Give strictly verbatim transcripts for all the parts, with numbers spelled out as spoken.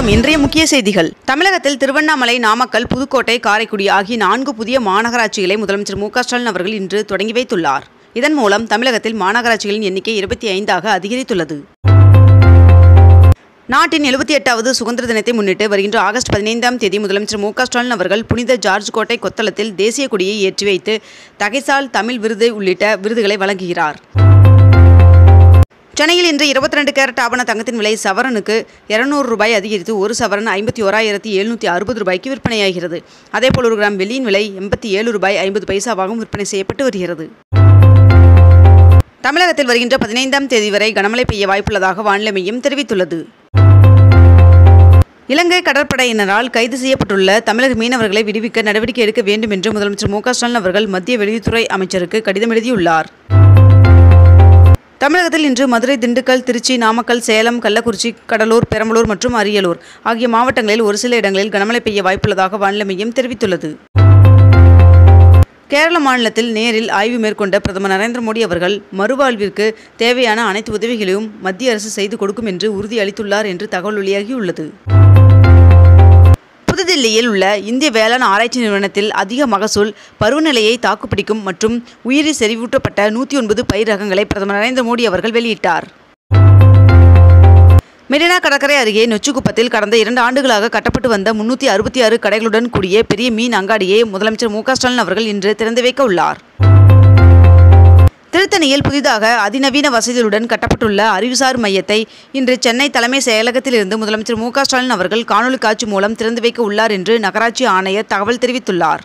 வணக்கம். இன்றைய முக்கிய செய்திகள். தமிழகத்தில் திருவண்ணாமலை, நாமக்கல், புதுக்கோட்டை, காரைக்குடி ஆகிய நான்கு புதிய மாநகராட்சிகளை முதலமைச்சர் மு க ஸ்டாலின் அவர்கள் இன்று தொடங்கி வைத்துள்ளார். இதன் மூலம் தமிழகத்தில் மாநகராட்சிகளின் எண்ணிக்கை இருபத்தி ஐந்தாக அதிகரித்துள்ளது. நாட்டின் எழுபத்தி எட்டாவது சுதந்திர தினத்தை முன்னிட்டு வருகின்ற ஆகஸ்ட் பதினைந்தாம் தேதி முதலமைச்சர் மு க ஸ்டாலின் அவர்கள் புனித ஜார்ஜ் கோட்டை கொத்தளத்தில் தேசிய கொடியை ஏற்றி வைத்து தகைசால் தமிழ் விருது உள்ளிட்ட விருதுகளை வழங்குகிறார். சென்னையில் இன்று இருபத்தி ரெண்டு கேரட் ஆபண தங்கத்தின் விலை சவரனுக்கு இருநூறு ரூபாய் அதிகரித்து ஒரு சவரன் ஐம்பத்தி ஓராயிரத்தி எழுநூற்றி அறுபது ரூபாய்க்கு விற்பனையாகிறது. அதேபோல் ஒரு கிராம் வெள்ளியின் விலை எண்பத்தி ஏழு ரூபாய் ஐம்பது பைசாவாகவும் விற்பனை செய்யப்பட்டு வருகிறது. தமிழகத்தில் வருகின்ற பதினைந்தாம் தேதி வரை கனமழை பெய்ய வாய்ப்புள்ளதாக வானிலை மையம் தெரிவித்துள்ளது. இலங்கை கடற்படையினரால் கைது செய்யப்பட்டுள்ள தமிழக மீனவர்களை விடுவிக்க நடவடிக்கை எடுக்க வேண்டும் என்று முதலமைச்சர் மு க ஸ்டாலின் அவர்கள் மத்திய வெளியுறவுத்துறை அமைச்சருக்கு கடிதம் எழுதியுள்ளார். தமிழகத்தில் இன்று மதுரை, திண்டுக்கல், திருச்சி, நாமக்கல், சேலம், கள்ளக்குறிச்சி, கடலூர், பெரம்பலூர் மற்றும் அரியலூர் ஆகிய மாவட்டங்களில் ஒரு சில இடங்களில் கனமழை பெய்ய வாய்ப்புள்ளதாக வானிலை மையம் தெரிவித்துள்ளது. கேரள மாநிலத்தில் நேரில் ஆய்வு மேற்கொண்ட பிரதமர் நரேந்திர மோடி அவர்கள் மறுவாழ்விற்கு தேவையான அனைத்து உதவிகளையும் மத்திய அரசு செய்து கொடுக்கும் என்று உறுதியளித்துள்ளார் என்று தகவல் வெளியாகியுள்ளது. புதுதில்லியில் உள்ள இந்திய வேளாண் ஆராய்ச்சி நிறுவனத்தில் அதிக மகசூல், பருவநிலையை தாக்குப்பிடிக்கும் மற்றும் உயிரி செறிவூட்டப்பட்ட நூற்றி ஒன்பது பயிர் ரகங்களை பிரதமர் நரேந்திர மோடி அவர்கள் வெளியிட்டார். மெரினா கடற்கரை அருகே நொச்சிக்குப்பத்தில் கடந்த இரண்டு ஆண்டுகளாக கட்டப்பட்டு வந்த முன்னூற்றி அறுபத்தி ஆறு கடைகளுடன் கூடிய பெரிய மீன் அங்காடியை முதலமைச்சர் மு க ஸ்டாலின் அவர்கள் இன்று திறந்து வைக்க உள்ளார். திருத்தணியில் புதிதாக அதிநவீன வசதிகளுடன் கட்டப்பட்டுள்ள அறிவுசார் மையத்தை இன்று சென்னை தலைமை செயலகத்திலிருந்து முதலமைச்சர் மு க ஸ்டாலின் அவர்கள் காணொலி காட்சி மூலம் திறந்து வைக்க உள்ளார் என்று நகராட்சி ஆணையர் தகவல் தெரிவித்துள்ளார்.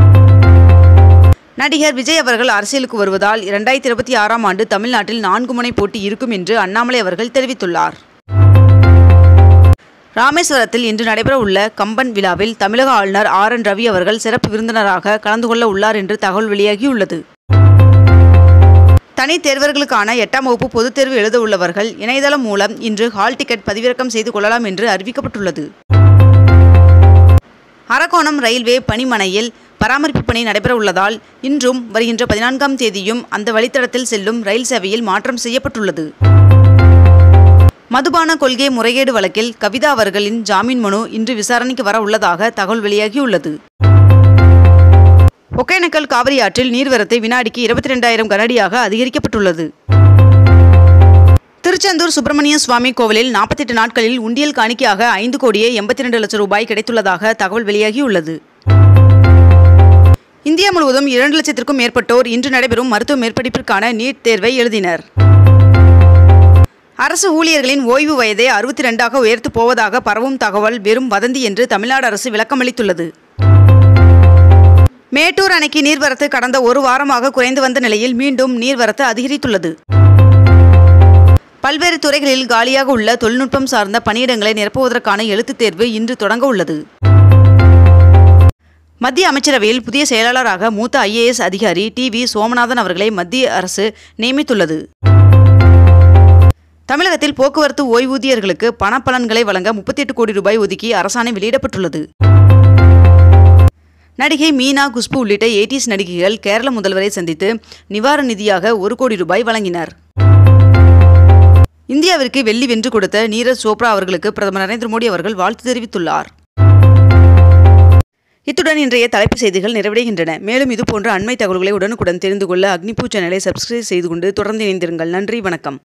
நடிகர் விஜய் அவர்கள் அரசியலுக்கு வருவதால் இரண்டாயிரத்தி இருபத்தி ஆறாம் ஆண்டு தமிழ்நாட்டில் நான்கு முனை போட்டி இருக்கும் என்று அண்ணாமலை அவர்கள் தெரிவித்துள்ளார். ராமேஸ்வரத்தில் இன்று நடைபெற உள்ள கம்பன் விழாவில் தமிழக ஆளுநர் ஆர் என் ரவி அவர்கள் சிறப்பு விருந்தினராக கலந்து கொள்ள உள்ளார் என்று தகவல் வெளியாகியுள்ளது. தனி தேர்வர்களுக்கான எட்டாம் வகுப்பு பொதுத் தேர்வு எழுத உள்ளவர்கள் இணையதளம் மூலம் இன்று ஹால் டிக்கெட் பதிவிறக்கம் செய்து கொள்ளலாம் என்று அறிவிக்கப்பட்டுள்ளது. அரக்கோணம் ரயில்வே பணிமனையில் பராமரிப்பு பணி நடைபெற உள்ளதால் இன்றும் வருகின்ற பதினான்காம் தேதியும் அந்த வழித்தடத்தில் செல்லும் ரயில் சேவையில் மாற்றம் செய்யப்பட்டுள்ளது. மதுபான கொள்கை முறைகேடு வழக்கில் கவிதா அவர்களின் ஜாமீன் மனு இன்று விசாரணைக்கு வர உள்ளதாக தகவல் வெளியாகியுள்ளது. ஒகேனக்கல் காவிரி ஆற்றில் நீர்வரத்து வினாடிக்கு இருபத்தி இரண்டாயிரம் கனஅடியாக அதிகரிக்கப்பட்டுள்ளது. திருச்செந்தூர் சுப்பிரமணிய சுவாமி கோவிலில் நாற்பத்தி எட்டு நாட்களில் உண்டியல் காணிக்கையாக ஐந்து கோடியே எண்பத்தி இரண்டு லட்சம் ரூபாய் கிடைத்துள்ளதாக தகவல் வெளியாகியுள்ளது. இந்தியா முழுவதும் இரண்டு லட்சத்திற்கும் மேற்பட்டோர் இன்று நடைபெறும் மருத்துவ மேற்படிப்பிற்கான நீட் தேர்வை எழுதினர். அரசு ஊழியர்களின் ஓய்வு வயதை அறுபத்தி இரண்டாக உயர்த்து போவதாக பரவும் தகவல் வெறும் வதந்தி என்று தமிழ்நாடு அரசு விளக்கமளித்துள்ளது. மேட்டூர் அணைக்கு நீர்வரத்து கடந்த ஒரு வாரமாக குறைந்து வந்த நிலையில் மீண்டும் நீர்வரத்து அதிகரித்துள்ளது. பல்வேறு துறைகளில் காலியாக உள்ள தொழில்நுட்பம் சார்ந்த பணியிடங்களை நிரப்புவதற்கான எழுத்துத் தேர்வு இன்று தொடங்க உள்ளது. மத்திய அமைச்சரவையில் புதிய செயலாளராக மூத்த ஐ ஏ எஸ் அதிகாரி டி வி சோமநாதன் அவர்களை மத்திய அரசு நியமித்துள்ளது. தமிழகத்தில் போக்குவரத்து ஓய்வூதியர்களுக்கு பணப்பலன்களை வழங்க முப்பத்தி எட்டு கோடி ரூபாய் ஒதுக்கி அரசாணை வெளியிடப்பட்டுள்ளது. நடிகை மீனா, குஷ்பு உள்ளிட்ட எயிட்டிஸ் நடிகைகள் கேரள முதல்வரை சந்தித்து நிவாரண நிதியாக ஒரு கோடி ரூபாய் வழங்கினர். இந்தியாவிற்கு வெள்ளி வென்று கொடுத்த நீரஜ் சோப்ரா அவர்களுக்கு பிரதமர் நரேந்திர மோடி அவர்கள் வாழ்த்து தெரிவித்துள்ளார். இத்துடன் இன்றைய தலைப்புச் செய்திகள் நிறைவடைகின்றன. மேலும் இதுபோன்ற அண்மை தகவல்களை உடனுக்குடன் தெரிந்து கொள்ள அக்னிபூ சேனலை சப்ஸ்கிரைப் செய்து கொண்டு தொடர்ந்து இணைந்திருங்கள். நன்றி, வணக்கம்.